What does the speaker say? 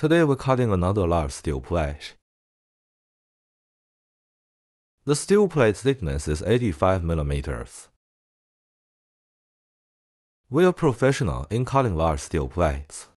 Today we're cutting another large steel plate. The steel plate thickness is 85 millimeters. We are professional in cutting large steel plates.